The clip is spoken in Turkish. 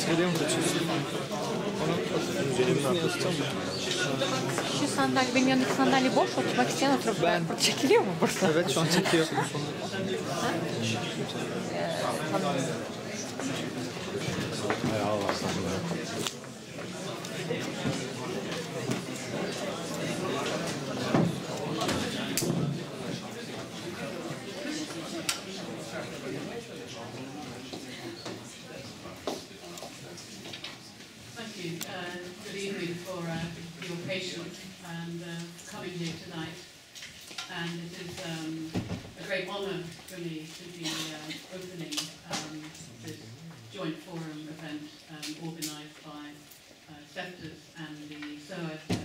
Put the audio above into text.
Nereye mi kaçıyorsun? Onun celemin arkasında mı? Şu sandalye, benim yanındaki sandalye boş, oturmak isteyen oturup burada çekiliyor mu burada? Evet, şu an çekiyor. Tamam. Ayağı var sanırım. Thank you. Good evening for your patience and coming here tonight. And it is a great honour for me to be opening this joint forum event organised by CEFTUS and the SOAS